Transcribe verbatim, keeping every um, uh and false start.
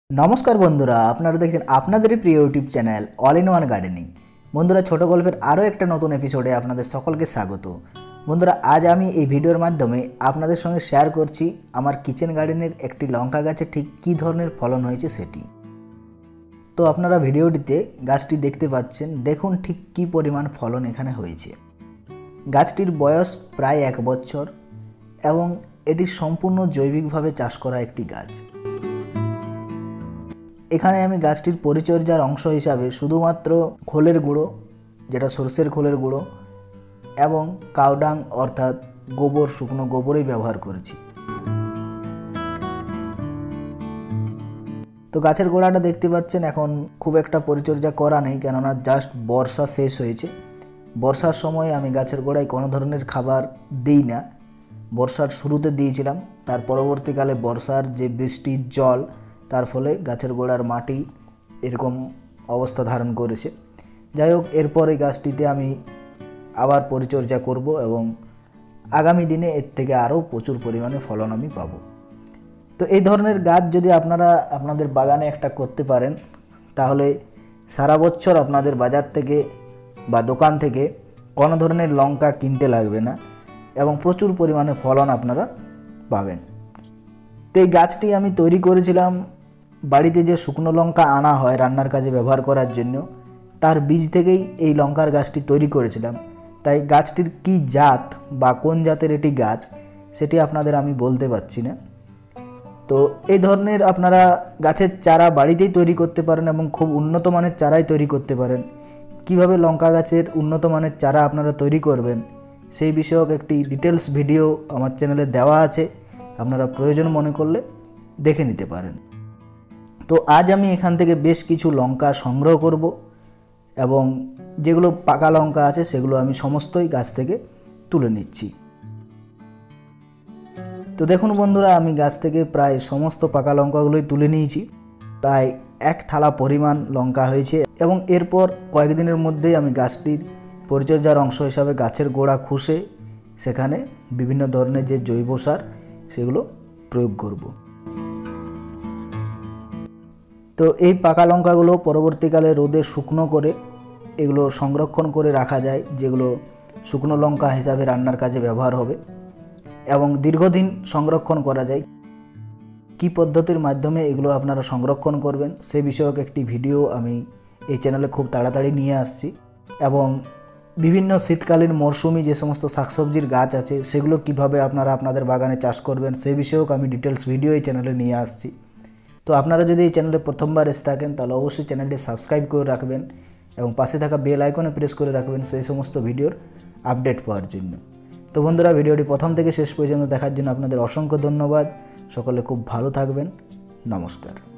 नमस्कार बंधुरा আপনারা দেখছেন আপনাদেরই প্রিয় YouTube channel all in one gardening. বন্ধুরা ছোট গল্পের আরও একটা নতুন এপিসোডে আপনাদের সকলকে স্বাগত। বন্ধুরা আজ আমি এই ভিডিওর মাধ্যমে আপনাদের সঙ্গে শেয়ার করছি আমার কিচেন গার্ডেনের একটি লঙ্কা গাছে ঠিক কী ধরনের ফলন হয়েছে সেটি। তো আপনারা ভিডিওটিতে গাছটি দেখতে পাচ্ছেন, দেখুন ঠিক কী পরিমাণ ফলন এখানে হয়েছে। গাছটির বয়স প্রায় এক বছর এবং এটি সম্পূর্ণ জৈবিকভাবে চাষ করা একটি গাছ। এখানে আমি গাছটির পরিচর্যার অংশ হিসাবে শুধুমাত্র খোলের গুঁড়ো, যেটা সরষের খোলের গুঁড়ো এবং কাউডাং অর্থাৎ গোবর, শুকনো গোবরই ব্যবহার করেছি। তো গাছের গোড়াটা দেখতে পাচ্ছেন এখন খুব একটা পরিচর্যা করা নেই, কেননা জাস্ট বর্ষা শেষ হয়েছে। বর্ষার সময় আমি গাছের গোড়ায় কোনো ধরনের খাবার দিই না। বর্ষার শুরুতে দিয়েছিলাম, তার পরবর্তীকালে বর্ষার যে বৃষ্টির জল তার ফলে গাছের গোড়ার মাটি এরকম অবস্থা ধারণ করেছে। যাই হোক, এরপর এই গাছটিতে আমি আবার পরিচর্যা করব এবং আগামী দিনে এর থেকে আরও প্রচুর পরিমাণে ফলন আমি পাব। তো এই ধরনের গাছ যদি আপনারা আপনাদের বাগানে একটা করতে পারেন, তাহলে সারা বছর আপনাদের বাজার থেকে বা দোকান থেকে কোনো ধরনের লঙ্কা কিনতে লাগবে না এবং প্রচুর পরিমাণে ফলন আপনারা পাবেন। তো এই গাছটি আমি তৈরি করেছিলাম বাড়িতে যে শুকনো লঙ্কা আনা হয় রান্নার কাজে ব্যবহার করার জন্য, তার বীজ থেকেই এই লঙ্কার গাছটি তৈরি করেছিলাম। তাই গাছটির কি জাত বা কোন জাতের এটি গাছ সেটি আপনাদের আমি বলতে পারছি না। তো এই ধরনের আপনারা গাছের চারা বাড়িতেই তৈরি করতে পারেন এবং খুব উন্নত মানের চারাই তৈরি করতে পারেন। কিভাবে লঙ্কা গাছের উন্নত মানের চারা আপনারা তৈরি করবেন সেই বিষয়ক একটি ডিটেলস ভিডিও আমার চ্যানেলে দেওয়া আছে, আপনারা প্রয়োজন মনে করলে দেখে নিতে পারেন। তো আজ আমি এখান থেকে বেশ কিছু লঙ্কা সংগ্রহ করব এবং যেগুলো পাকা লঙ্কা আছে সেগুলো আমি সমস্তই গাছ থেকে তুলে নিচ্ছি। তো দেখুন বন্ধুরা, আমি গাছ থেকে প্রায় সমস্ত পাকা লঙ্কাগুলোই তুলে নিয়েছি। প্রায় এক থালা পরিমাণ লঙ্কা হয়েছে এবং এরপর কয়েকদিনের মধ্যেই আমি গাছটির পরিচর্যার অংশ হিসাবে গাছের গোড়া খুশে সেখানে বিভিন্ন ধরনের যে জৈব সার সেগুলো প্রয়োগ করব। তো এই পাকা লঙ্কাগুলো পরবর্তীকালে রোদে শুকনো করে এগুলো সংরক্ষণ করে রাখা যায়, যেগুলো শুকনো লঙ্কা হিসাবে রান্নার কাজে ব্যবহার হবে এবং দীর্ঘদিন সংরক্ষণ করা যায়। কী পদ্ধতির মাধ্যমে এগুলো আপনারা সংরক্ষণ করবেন সে বিষয়ক একটি ভিডিও আমি এই চ্যানেলে খুব তাড়াতাড়ি নিয়ে আসছি এবং বিভিন্ন শীতকালীন মরশুমি যে সমস্ত শাকসবজির গাছ আছে সেগুলো কিভাবে আপনারা আপনাদের বাগানে চাষ করবেন সে বিষয়ক আমি ডিটেলস ভিডিও এই চ্যানেলে নিয়ে আসছি। তো আপনারা যদি এই চ্যানেলে প্রথমবার এসে থাকেন তাহলে অবশ্যই চ্যানেলটি সাবস্ক্রাইব করে রাখবেন এবং পাশে থাকা বেল আইকনে প্রেস করে রাখবেন সেই সমস্ত ভিডিওর আপডেট পাওয়ার জন্য। তো বন্ধুরা, ভিডিওটি প্রথম থেকে শেষ পর্যন্ত দেখার জন্য আপনাদের অসংখ্য ধন্যবাদ। সকলে খুব ভালো থাকবেন। নমস্কার।